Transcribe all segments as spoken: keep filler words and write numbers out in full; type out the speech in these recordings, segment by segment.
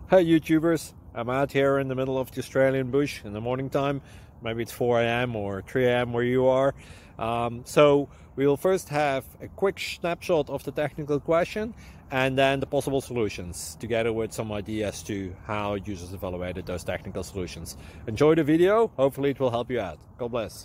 Hey YouTubers, I'm out here in the middle of the Australian bush in the morning time. Maybe it's four A M or three A M where you are. Um, so we will first have a quick snapshot of the technical question and then the possible solutions, together with some ideas to how users evaluated those technical solutions. Enjoy the video, hopefully it will help you out. God bless.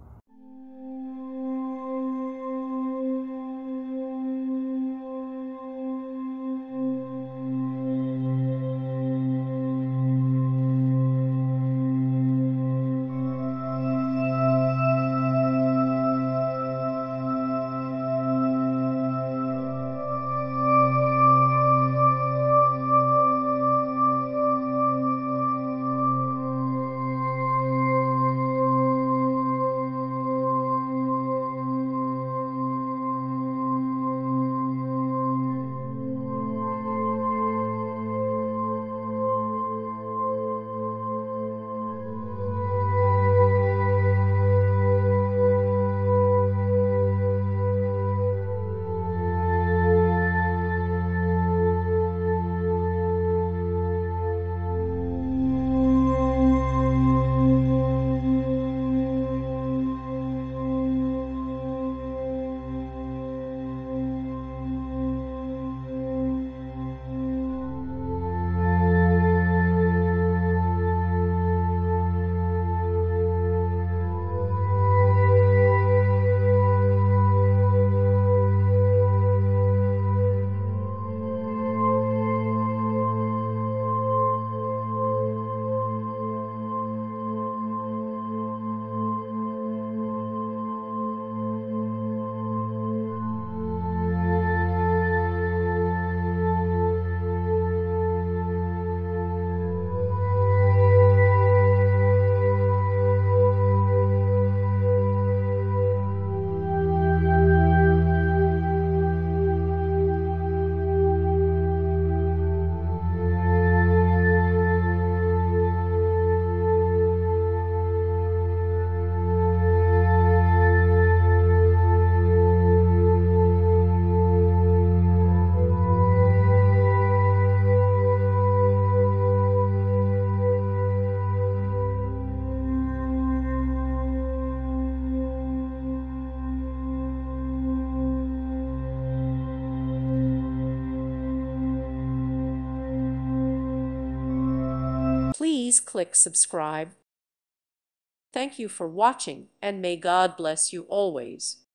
Please click subscribe. Thank you for watching, and may God bless you always.